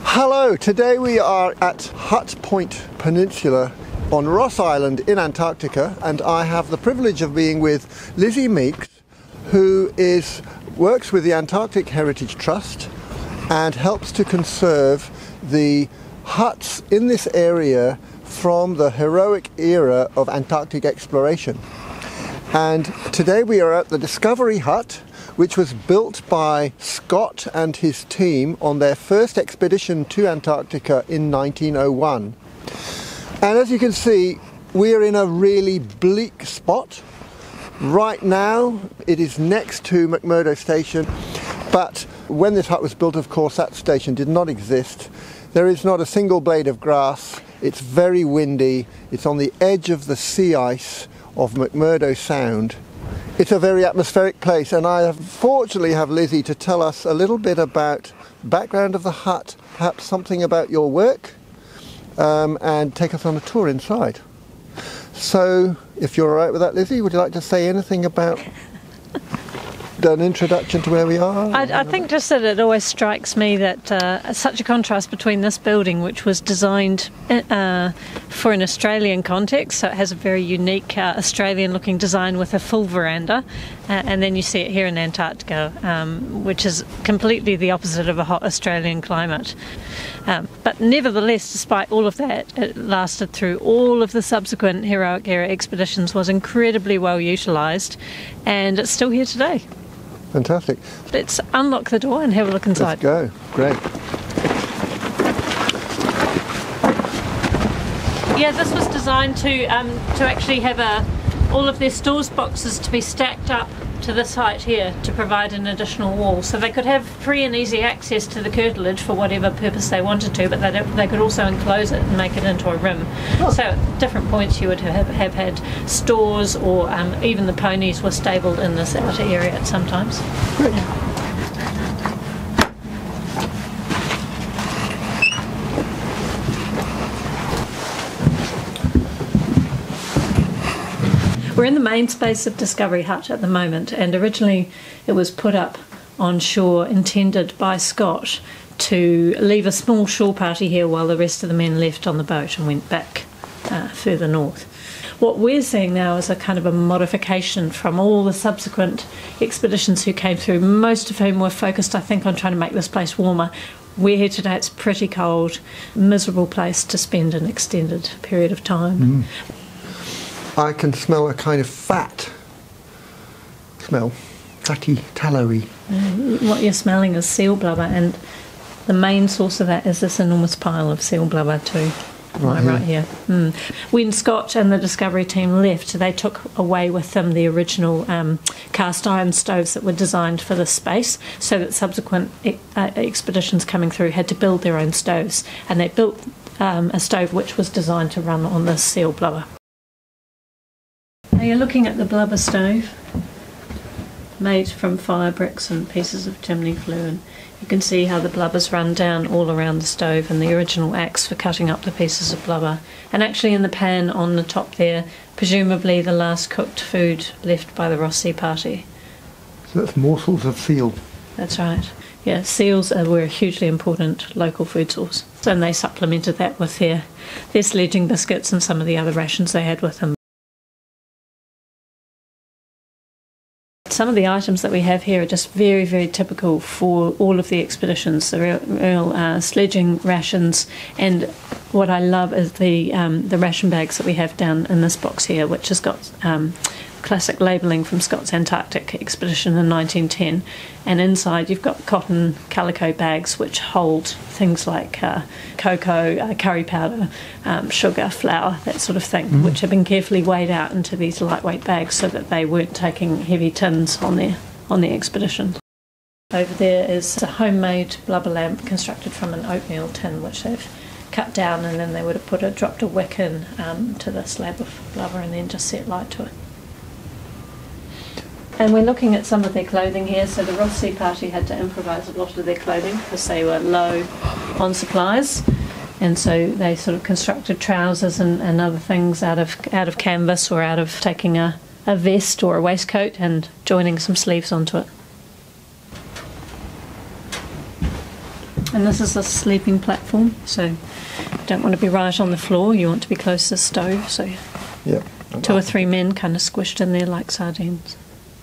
Hello, today we are at Hut Point Peninsula on Ross Island in Antarctica, and I have the privilege of being with Lizzie Meek, who works with the Antarctic Heritage Trust and helps to conserve the huts in this area from the heroic era of Antarctic exploration. And today we are at the Discovery Hut, which was built by Scott and his team on their first expedition to Antarctica in 1901. And as you can see, we're in a really bleak spot. Right now, it is next to McMurdo station, but when this hut was built, of course, that station did not exist. There is not a single blade of grass. It's very windy. It's on the edge of the sea ice of McMurdo Sound. It's a very atmospheric place, and I fortunately have Lizzie to tell us a little bit about the background of the hut, perhaps something about your work, and take us on a tour inside. So, if you're all right with that, Lizzie, would you like to say anything about an introduction to where we are? I think just that it always strikes me that such a contrast between this building, which was designed for an Australian context, so it has a very unique Australian looking design with a full veranda, and then you see it here in Antarctica, which is completely the opposite of a hot Australian climate. But nevertheless, despite all of that, it lasted through all of the subsequent heroic era expeditions, was incredibly well utilised, and it's still here today. Fantastic. Let's unlock the door and have a look inside. Let's go. Great. Yeah, this was designed to actually have all of their stores boxes to be stacked up to this height here to provide an additional wall, so they could have free and easy access to the curtilage for whatever purpose they wanted to, but they could also enclose it and make it into a rim. Oh. So at different points you would have had stores, or even the ponies were stabled in this outer area at some times. Great. Yeah. We're in the main space of Discovery Hut at the moment, and originally it was put up on shore, intended by Scott to leave a small shore party here while the rest of the men left on the boat and went back further north. What we're seeing now is a kind of a modification from all the subsequent expeditions who came through, most of whom were focused, I think, on trying to make this place warmer. We're here today, it's pretty cold, miserable place to spend an extended period of time. Mm. I can smell a kind of fat smell, fatty, tallowy. What you're smelling is seal blubber, and the main source of that is this enormous pile of seal blubber too, right here. Mm. When Scott and the Discovery team left, they took away with them the original cast iron stoves that were designed for this space, so that subsequent expeditions coming through had to build their own stoves, and they built a stove which was designed to run on this seal blubber. Now you're looking at the blubber stove, made from fire bricks and pieces of chimney flue, and you can see how the blubbers run down all around the stove, and the original axe for cutting up the pieces of blubber. And actually in the pan on the top there, presumably the last cooked food left by the Ross Sea party. So that's morsels of seal. That's right. Yeah, seals were a hugely important local food source, and they supplemented that with their sledging biscuits and some of the other rations they had with them. Some of the items that we have here are just very, very typical for all of the expeditions. The real sledging rations, and what I love is the ration bags that we have down in this box here, which has got classic labelling from Scott's Antarctic expedition in 1910, and inside you've got cotton calico bags which hold things like cocoa, curry powder, sugar, flour, that sort of thing, which have been carefully weighed out into these lightweight bags so that they weren't taking heavy tins on their expedition. Over there is a homemade blubber lamp constructed from an oatmeal tin which they've cut down, and then they would have dropped a wick in to the slab of blubber and then just set light to it. And we're looking at some of their clothing here. So the Ross Sea party had to improvise a lot of their clothing because they were low on supplies, and so they sort of constructed trousers and other things out of canvas, or out of taking a vest or a waistcoat and joining some sleeves onto it. And this is a sleeping platform, so you don't want to be right on the floor, you want to be close to the stove, so Yep. 2 or 3 men kind of squished in there like sardines.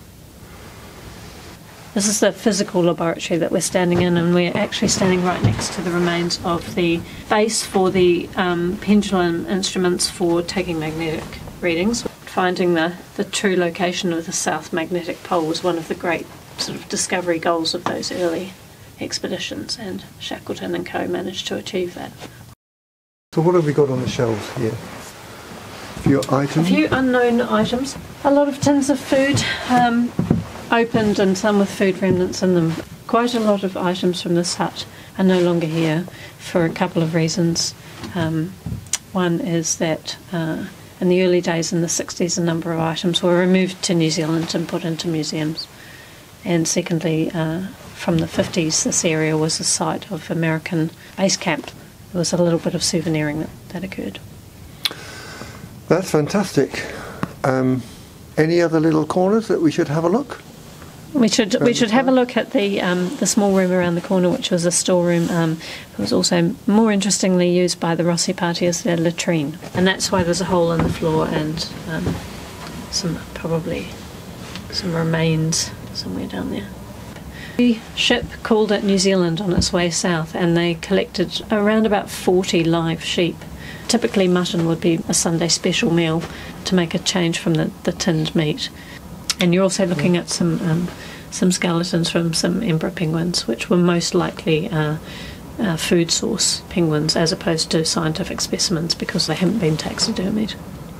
This is the physical laboratory that we're standing in, and we're actually standing right next to the remains of the base for the pendulum instruments for taking magnetic readings. Finding the true location of the South Magnetic Pole was one of the great sort of discovery goals of those early expeditions, and Shackleton and co managed to achieve that. So what have we got on the shelves here? A few items? A few unknown items. A lot of tins of food, opened, and some with food remnants in them. Quite a lot of items from this hut are no longer here for a couple of reasons. One is that in the early days in the 60s a number of items were removed to New Zealand and put into museums. And secondly, from the 50s this area was the site of American base camp. There was a little bit of souveniring that occurred. That's fantastic. Any other little corners that we should have a look? We should have a look at the small room around the corner, which was a storeroom. It was also more interestingly used by the Rossi party as their latrine, and that's why there's a hole in the floor and probably some remains somewhere down there. The ship called at New Zealand on its way south, and they collected around about 40 live sheep. Typically mutton would be a Sunday special meal to make a change from the tinned meat. And you're also looking at some skeletons from some emperor penguins, which were most likely food source penguins as opposed to scientific specimens because they haven't been taxidermied.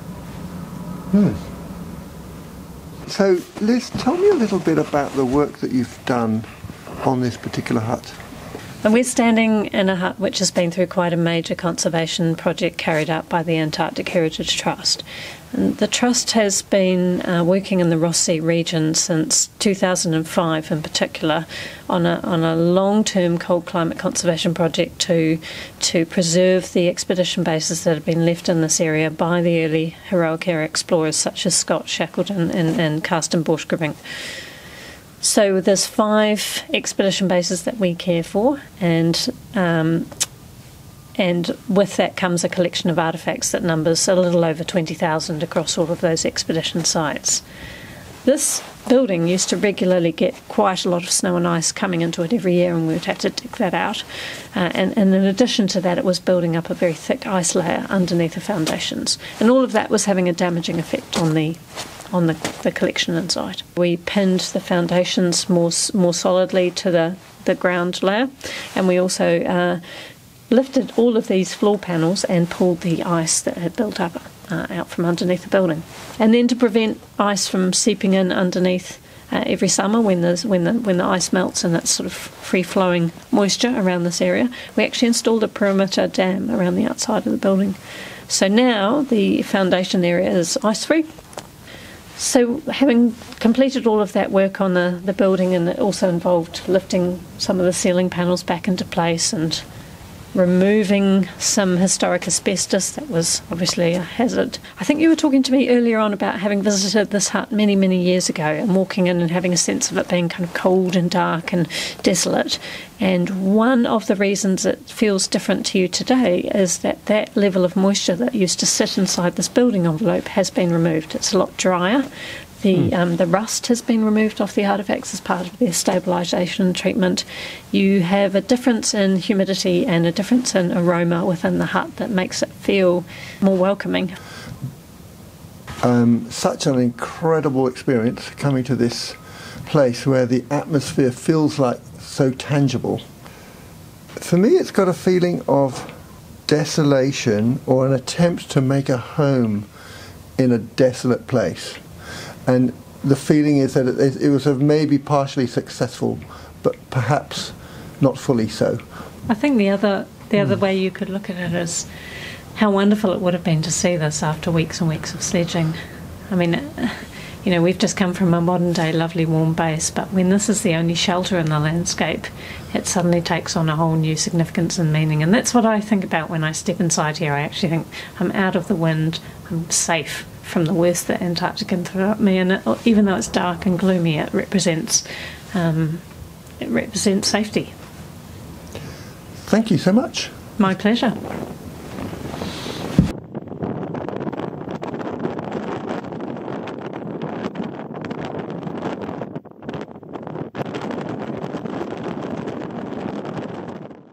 So, Liz, tell me a little bit about the work that you've done on this particular hut. And we're standing in a hut which has been through quite a major conservation project carried out by the Antarctic Heritage Trust. And the Trust has been working in the Ross Sea region since 2005 in particular on a long-term cold climate conservation project to preserve the expedition bases that have been left in this area by the early heroic era explorers such as Scott, Shackleton and Carsten Borchgrevink. So there's 5 expedition bases that we care for, and with that comes a collection of artefacts that numbers a little over 20,000 across all of those expedition sites. This building used to regularly get quite a lot of snow and ice coming into it every year, and we would have to dig that out. And in addition to that, it was building up a very thick ice layer underneath the foundations. And all of that was having a damaging effect on the collection inside. We pinned the foundations more solidly to the ground layer, and we also lifted all of these floor panels and pulled the ice that had built up out from underneath the building. And then to prevent ice from seeping in underneath every summer when the ice melts and it's sort of free-flowing moisture around this area, we actually installed a perimeter dam around the outside of the building. So now the foundation area is ice-free. So having completed all of that work on the building, and it also involved lifting some of the ceiling panels back into place and removing some historic asbestos that was obviously a hazard. I think you were talking to me earlier on about having visited this hut many, many years ago and walking in and having a sense of it being kind of cold and dark and desolate. And one of the reasons it feels different to you today is that level of moisture that used to sit inside this building envelope has been removed. It's a lot drier. The rust has been removed off the artefacts as part of their stabilisation treatment. You have a difference in humidity and a difference in aroma within the hut that makes it feel more welcoming. Such an incredible experience coming to this place where the atmosphere feels like so tangible. For me, it's got a feeling of desolation or an attempt to make a home in a desolate place. And the feeling is that it was maybe partially successful, but perhaps not fully so. I think the other way you could look at it is how wonderful it would have been to see this after weeks and weeks of sledging. I mean, we've just come from a modern-day lovely warm base, but when this is the only shelter in the landscape, it suddenly takes on a whole new significance and meaning. And that's what I think about when I step inside here. I actually think I'm out of the wind, I'm safe from the worst that Antarctica can throw at me, and even though it's dark and gloomy, it represents safety. Thank you so much. My pleasure.